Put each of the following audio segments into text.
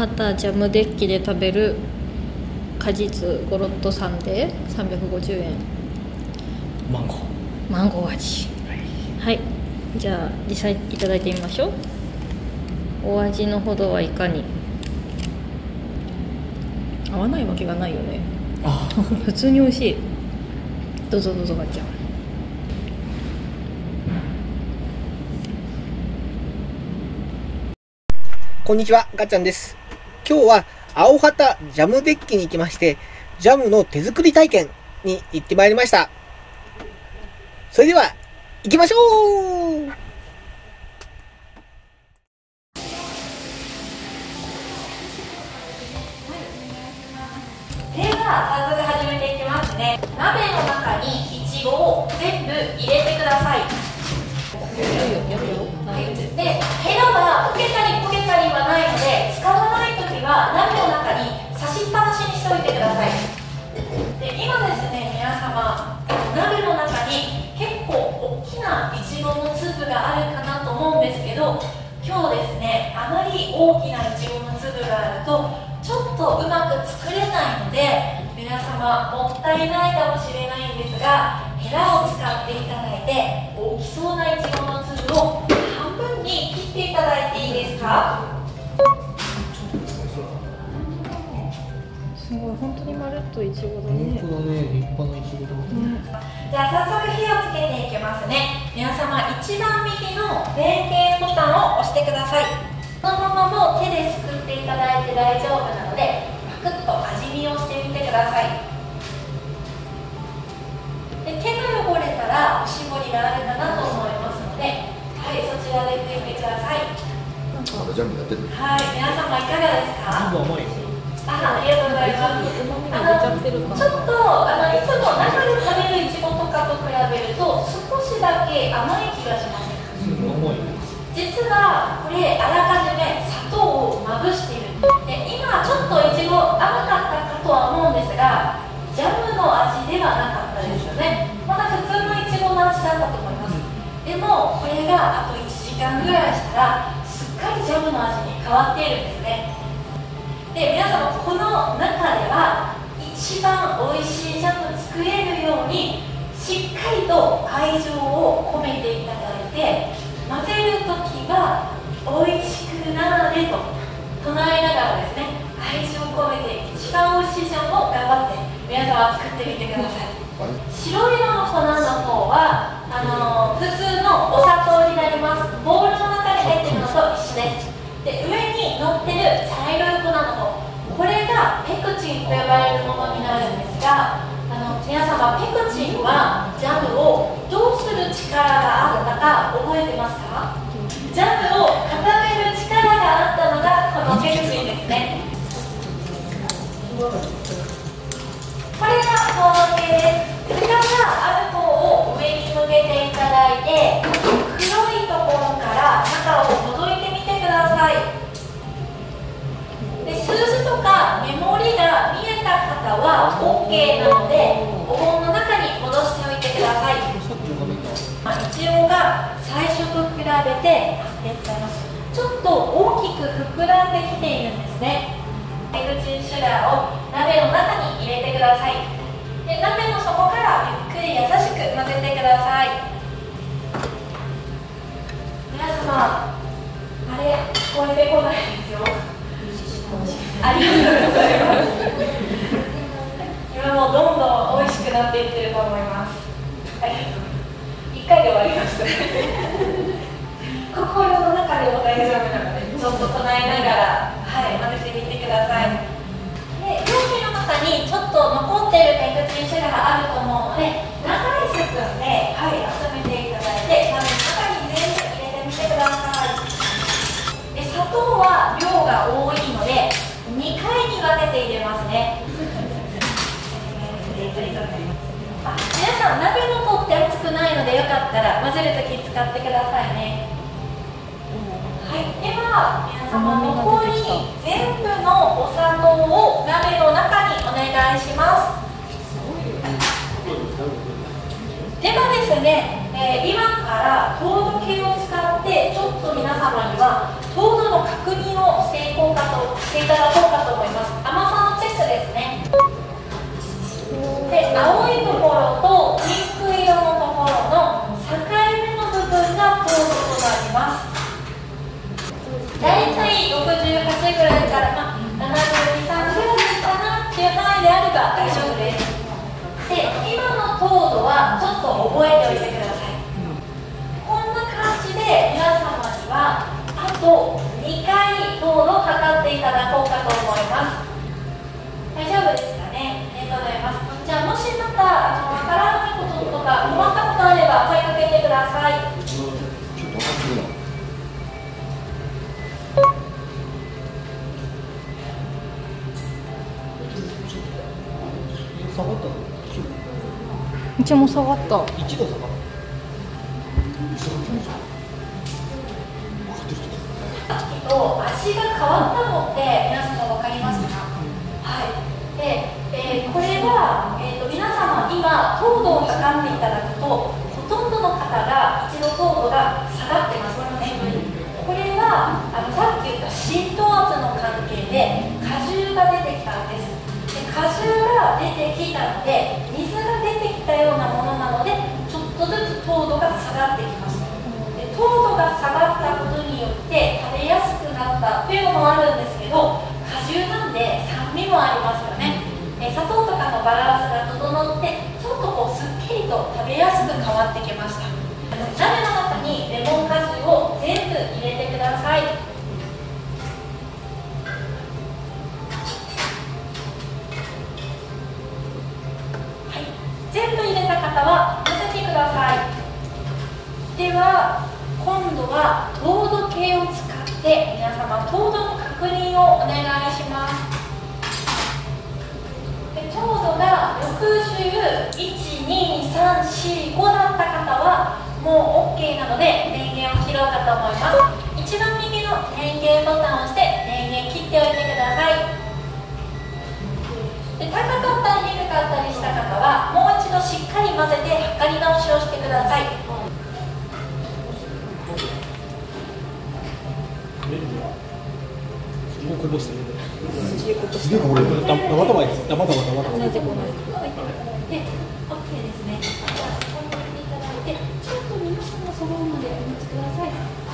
畑ジャムデッキで食べる果実ゴロッとサンデー350円。 マンゴー。 マンゴー味。はい、じゃあ実際いただいてみましょう。お味のほどはいかに。合わないわけがないよね。 あ普通に美味しい。どうぞどうぞがっちゃん。 こんにちは、ガッチャンです。今日は青畑ジャムデッキに行きまして、ジャムの手作り体験に行ってまいりました。それでは、行きましょう。 では、早速始めていきますね。鍋の中にいちごを全部入れてください。で、ヘラが溶けたり焦げたりはないので、使わないときは鍋の中に差しっぱなしにしておいてください。で、今ですね、皆様、鍋の中に結構大きないちごの粒があるかなと思うんですけど、今日ですね、あまり大きないちごの粒があるとちょっとうまく作れないので、皆様もったいないかもしれないんですが、ヘラを使っていただいて大きそうないちごの粒を半分に切っていただいていいですか？ すごい、本当にまるっといちごだね。 本当だね、立派ないちごだね。 じゃあ早速火をつけていきますね。皆様、一番右の電源ボタンを押してください。このままもう手ですくっていただいて大丈夫なので、パクッと味見をしてみてください。で、手が汚れたらおしぼりがあるかなと思いますので、はい、そちらで拭いてください。 まだジャムやってる。 はい、皆様いかがですか？ 全部甘いよ。 ありがとうございます。ちょっといつも中で食べるいちごとかと比べると少しだけ甘い気がします。 甘い。 実はこれあらかじめ砂糖をまぶしている。で、今ちょっといちご甘かったかとは思うんですが、ジャムの味ではなかったですよね。まだ普通のいちごの味だったと思います。でもこれがあと1時間ぐらいしたらすっかりジャムの味に変わっているんですね。で、皆様、この中では一番おいしいジャム作れるようにしっかりと愛情を込めていただいて、混ぜるときはおいしくなれと唱えながらですね、愛情を込めて一番おいしいジャムを頑張って皆様作ってみてください。白色の粉の方は普通のお砂糖になります。ボウルの中に入っているのと一緒です。で、上に乗ってる茶色い粉の方、これがペクチンと呼ばれるものになるんですが、皆様、ペクチンはジャムをどうする力があったか覚えてますか？ジャムを固める力があったのがこのペクチンですね。これが方形です。蓋がある方を上に向けていただいて、黒いところから中を覗いてみてください。で、数字とかメモリが見えた方は OK なので、お盆の中に戻しておいてください。いちごが最初と比べてちょっと大きく膨らんできているんですね。ペクチンシュガーを鍋の中に入れてください。で、鍋の底からゆっくり優しく混ぜてください。皆様、あれ聞こえてこないですよ。ありがとうございます。今もうどんどん美味しくなっていってると思います。ありがとう。1回で終わりました。心の中でも大丈夫なので、ちょっと唱えながら、はい、混ぜてみてください。で、容器の中にちょっと残っているペクチンシュガーがあると思うので、長いスプーンで、はい、集めていただいて、鍋の中に全部入れてみてください。で、砂糖は量が多いので、2回に分けて入れますね。皆さん、鍋の方って熱くないのでよかったら混ぜるとき使ってくださいね。はい、では皆様、残り全部のお砂糖を鍋の中にお願いします。ではですね、今から糖度計を使ってちょっと皆様には糖度の確認をしていいこうかとしていただこうかと思います。甘さのチェックですね。で、青いところとピンク色のところの境目の部分が糖度となります。だいたい68ぐらいから、72、3ぐらいかなっていう範囲であれば大丈夫です。で、今の糖度はちょっと覚えておいてください。こんな感じで皆様にはあと2回糖度を測っていただこうかと思います。大丈夫ですかね。ありがとうございます。じゃあもしまたわからないこととか困ったことあれば声かけてください。 ちょっと分かってるな。 下がったのうちも下がった。 1度下がっ味が変わったのって皆様分かりますか？はい。で、これは、皆様今糖度を測っていただくとほとんどの方が一度糖度が下がってますよね。これはさっき言った浸透圧の関係で果汁が出てきたんです。で、果汁が出てきたので水が出てきたようなものなのでちょっとずつ糖度が下がってきました。で、糖度が下がったことによって食べやすくなったというのもあるんですけど、果汁なんで酸味もありますよね。砂糖とかのバランスが整ってちょっとこうすっきりと食べやすく変わってきました。鍋の中にレモン果汁を全部入れてください。はい、全部入れた方は混ぜてください。では今度は糖度計を使って皆様糖度の確認をお願いします。で、糖度が61、2、3、4、5だった方はもう OK なので電源を切ろうかと思います。一番右の電源ボタンを押して電源切っておいてください。で、高かったり低かったりした方はもう一度しっかり混ぜて測り直しをしてください。 こぼしてる。 すげえこれ。 たまたまです。たまたま。 同じ同じ。 で、OK ですね。じゃあこうやっていただいて、ちょっと皆さんが揃うまでお待ちください。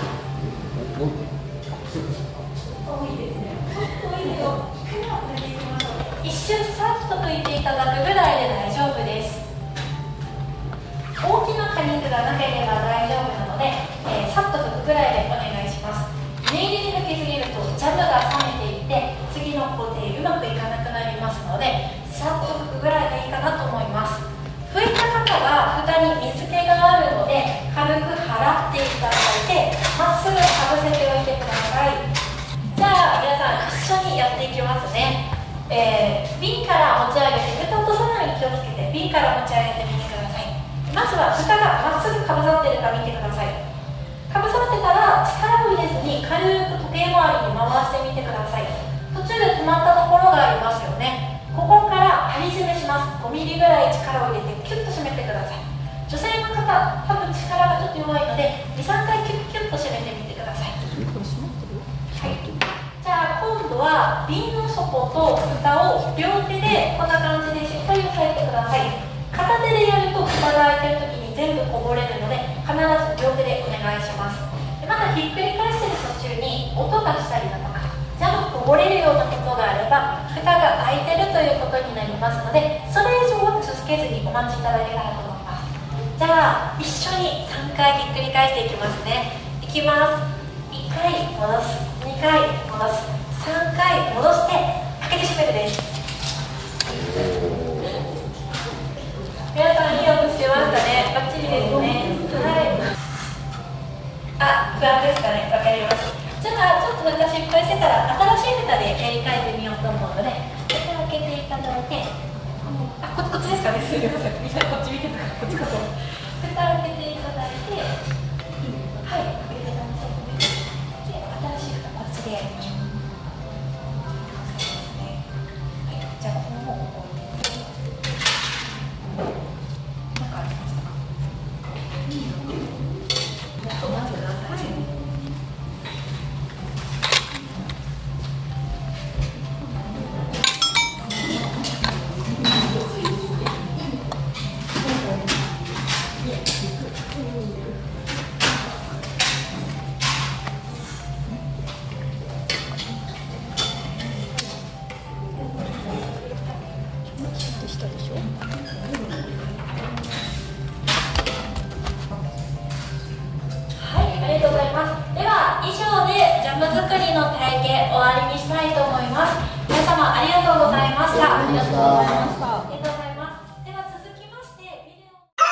多いですね。ちょっと多いけど、一瞬さっと拭いていただくぐらいで大丈夫です。大きな果肉がなければ大丈夫なので、さっと拭くぐらいでお願いします。念入りに拭きすぎるとジャムが冷めていって次の工程うまくいかなくなりますので、さっと拭くぐらいがいいかなと思います。拭いた方は蓋に水気があるので軽く払っていただいてまっすぐかぶせておいてください。じゃあ皆さん一緒にやっていきますね。瓶から持ち上げて蓋を落とさないように気をつけて瓶から持ち上げてみてください。まずは蓋がまっすぐかぶさっているか見てください。かぶさってたら力を入れずに軽く時計回りに回してみてください。途中で止まったところがありますよね。ここから針締めします。5ミリぐらい力を入れてキュッと締めてください。女性の方、多分力がちょっと弱いので 2、3 回キュッキュッと締めてみてください。はい、じゃあ今度は瓶の底と蓋を両手でこんな感じでしっかり押さえてください。片手でやると蓋が開いてる時に全部こぼれるので必ず両手でお願いします。でまだひっくり返してる途中に音がしたりだとかジャムこぼれるようなことがあれば蓋が開いてるということになりますので、それ以上は続けずにお待ちいただけたらと思います。じゃあ一緒に3回ひっくり返していきますね。いきます。1回戻す、2回戻す、3回戻して開けて閉めるです。皆さんいい音してましたね。バッチリですね。はい。あ、不安ですかね。わかります。じゃあちょっと蓋失敗してたら新しい蓋でやり替えてみようと思うので、蓋を開けていただいて、あ、こっちですかね。すみません。みんなこっち見てたからこっちかと。蓋を開けていただいて、はい、開けてください。で、新しい蓋こっちでやりましょう。はい、じゃあこの方を置いて。なんかありましたか？もっと待ってください。 ざいました。 ありがとうございます。では続きましてビデ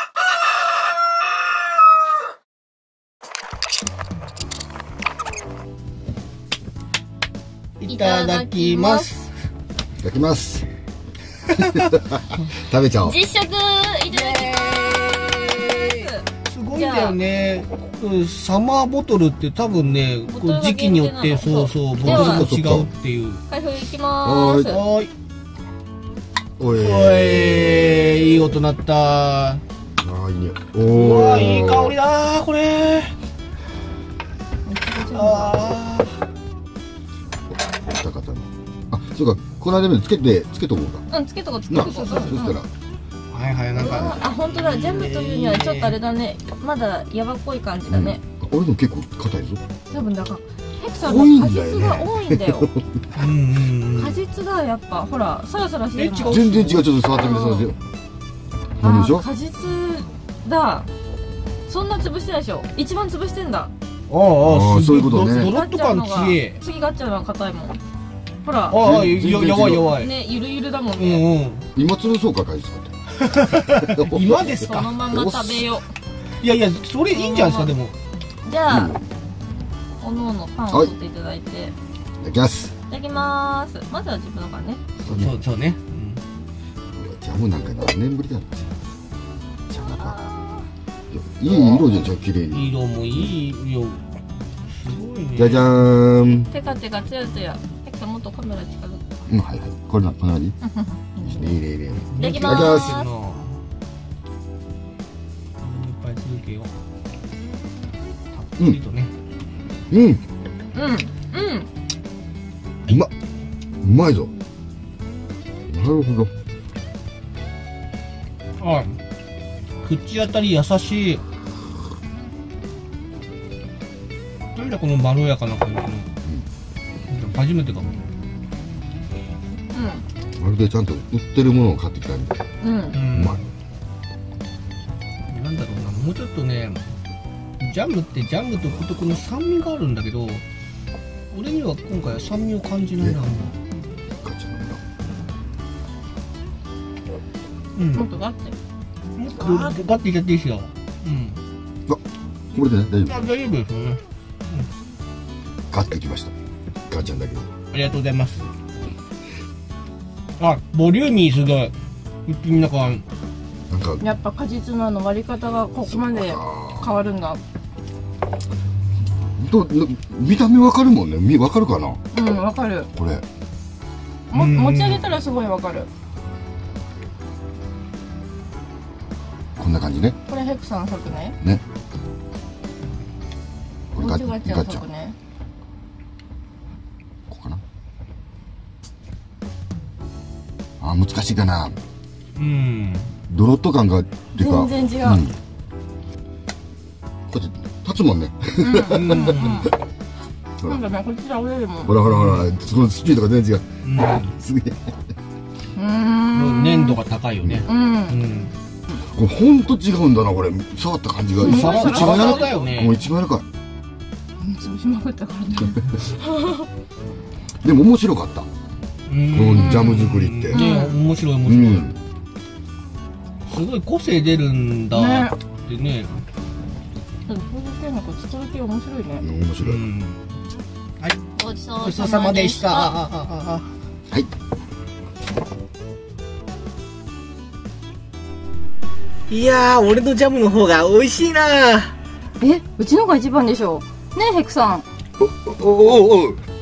オ。 いただきます。 いただきます。食べちゃおう。 実食いただきます。 すごいんだよね。サマーボトルって多分ね、こう時期によってそうそうボトルも違うっていう。 開封いきまーす。 はーい。 おい。 おい、いい音鳴った。 ああ、いいね。 うおわ、 ー。 いい香りだー、これ。あ高かったな。あ、そうか、この間までつけとこうか。 うん、つけとこつけな、 とこ。 そしたら。 ーはいはい、なんか。 あ、本当だ。ジャムというにはちょっとあれだね。まだヤバっぽい感じだね。 俺でも結構硬いぞ。 多分だからヘクさん多いんの果だよね実が多いんだよ。 うんうんうん。 果実だやっぱほらサラサラしてるもん。 違う全然違う、ちょっと触ってみて、触ってみて。何でしょ。 果実だ。そんな潰してないでしょ。一番潰してんだ。 ああ、 そういうことねドロッと感強え。 次ガッチャのが硬いもん。ほら。 ああ、 全然違うやばいやばい。 ね、ゆるゆるだもんうね。 んうん。 今潰そうか、果実かって。 今ですか。 そのまま食べよいやいや、それいいんじゃないですか、でも。 う。じゃあうん、 おのおのパンを取っていただいて。いいただきます。 ただきまーす。まずは自分のからね。 そうね。 ジャムなんか何年ぶりだろう。ジャムか。いい色じゃん、じゃあ綺麗に。 色もいいよ。すごいね。 じゃじゃーん。 テカテカツヤツヤ。ヘクさんもっとカメラ近づく。 うん、はいはい。これな、こんな感じ。いいね、いいね、いいね。 いただきまいただきまーす。 いっぱい続けよう。たっぷりとね。 うん、 うん。うん。 うまいぞ。なるほど。 あ、口当たり優しい。なんだこのまろやかな感じの。初めてかも。 まるでちゃんと売ってるものを買ってきたみたい。 うん。 ううまい。 なんだろうな、もうちょっとね、ジャムってジャム独特の酸味があるんだけど、俺には今回は酸味を感じないな。 ガチャなんだ。 うん。 もっとガッて。 もっとガッていっちゃっていいですよ。うん。 これでね、大丈あ、大丈夫ですよね。 夫。買ってきました。ガチャだけど。 ありがとうございます。あ、ボリューミーすごい。一品なんか、 なんか、 やっぱ果実の割り方がここまで変わるんだ。 見た目わかるもんね。わかるかなうん、わかる。 これ。 持ち上げたらすごいわかる。 こんな感じね。 これヘクさん作ね。 ね。これもガちがちゃんチャ。 作ね。 こうかな。あ、難しいかな。 うん。 ドロッと感が、っていうか。 全然違う。 こうやって立つもんね。ほらなんかね、こっち倒れるもん。 ほらほらほら、そのスピードが全然違う。すげえ。 粘度が高いよね。 うん。 これほんと違うんだな、これ。触った感じが。一番柔らかい。 だよね。 もう一番柔らか潰しまくったからね。 い。でも面白かった。このジャム作りって。 ね、面白い面う白い。 ん。 すごい個性出るんだってね。 でもこういう系の作る系面白いね。 面白い。 ごちそごちそうさまでした。 はい。 いやー、俺のジャムの方が美味しいな。 え、うちのが一番でしょ。ねえ、ヘクさん。 おおおお。